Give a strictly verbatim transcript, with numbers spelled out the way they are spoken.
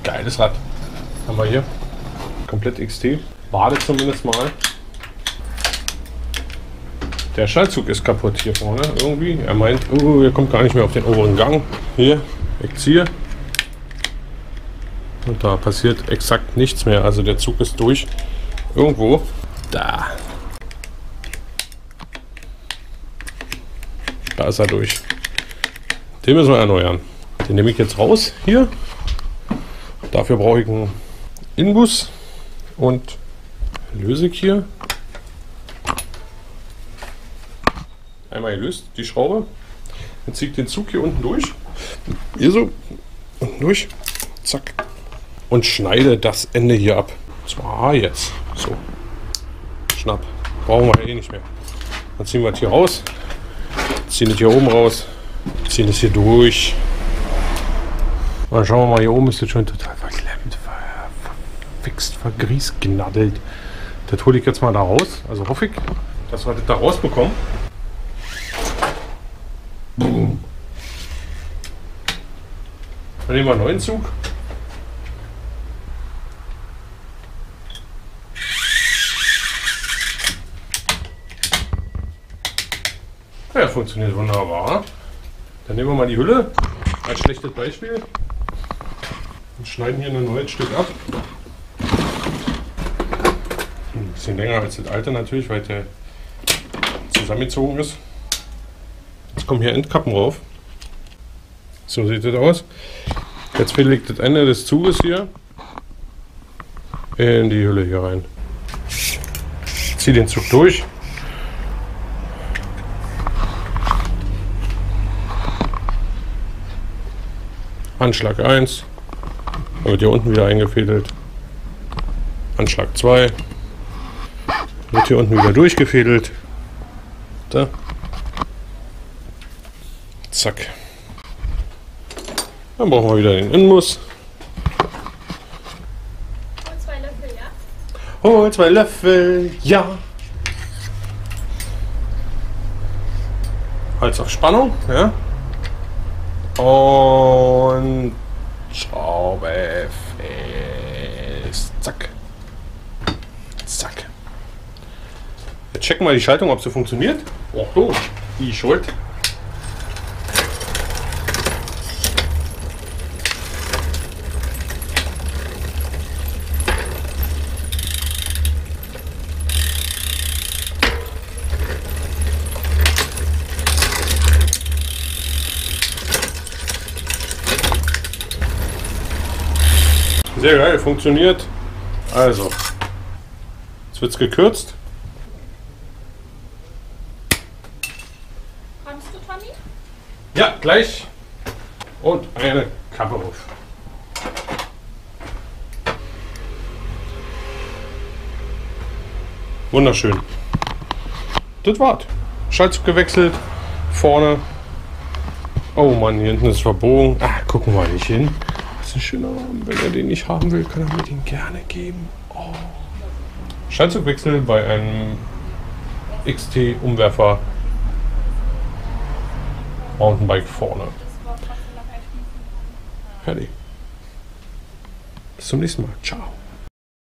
Geiles Rad. Haben wir hier. Komplett X T. Warte zumindest mal. Der Schaltzug ist kaputt hier vorne irgendwie. Er meint, oh, er kommt gar nicht mehr auf den oberen Gang. Hier, ich ziehe. Und da passiert exakt nichts mehr. Also der Zug ist durch. Irgendwo. Da. Da ist er durch. Den müssen wir erneuern. Den nehme ich jetzt raus hier. Dafür brauche ich einen Inbus und löse ich hier. Einmal gelöst, die Schraube. Dann ziehe ich den Zug hier unten durch. Hier so. Unten durch. Zack. Und schneide das Ende hier ab. Zwar jetzt. So. Schnapp. Brauchen wir eh nicht mehr. Dann ziehen wir das hier raus. Ziehen das hier oben raus. Ziehen das hier durch. Und dann schauen wir mal, hier oben ist das schon total verklemmt, ver verfixt, vergriesgnaddelt. Das hole ich jetzt mal da raus. Also hoffe ich, dass wir das da rausbekommen. Dann nehmen wir einen neuen Zug. Ja, funktioniert wunderbar. Dann nehmen wir mal die Hülle als schlechtes Beispiel und schneiden hier ein neues Stück ab. Ein bisschen länger als das alte natürlich, weil der zusammengezogen ist. Jetzt kommen hier Endkappen rauf. So sieht das aus. Jetzt fädel ich das Ende des Zuges hier in die Hülle hier rein. Ziehe den Zug durch. Anschlag eins. Dann wird hier unten wieder eingefädelt. Anschlag zwei. Wird hier unten wieder durchgefädelt. Da. Zack. Dann brauchen wir wieder den Inbus. Und zwei Löffel, ja? Oh, zwei Löffel, ja. Hals auf Spannung, ja. Und Schraube fest. Zack. Zack. Jetzt checken wir die Schaltung, ob sie funktioniert. Oh, so. Die schuld. Sehr geil, funktioniert. Also, jetzt wird es gekürzt. Kommst du, Tommy? Ja, gleich. Und eine Kappe auf. Wunderschön. Das war's. Schaltzug gewechselt. Vorne. Oh Mann, hier hinten ist verbogen. Ah, gucken wir mal nicht hin. Das ist ein schöner Rahmen. Wenn er den nicht haben will, kann er mir den gerne geben. Oh. Schaltzugwechsel bei einem X T-Umwerfer Mountainbike vorne. Fertig. Bis zum nächsten Mal. Ciao.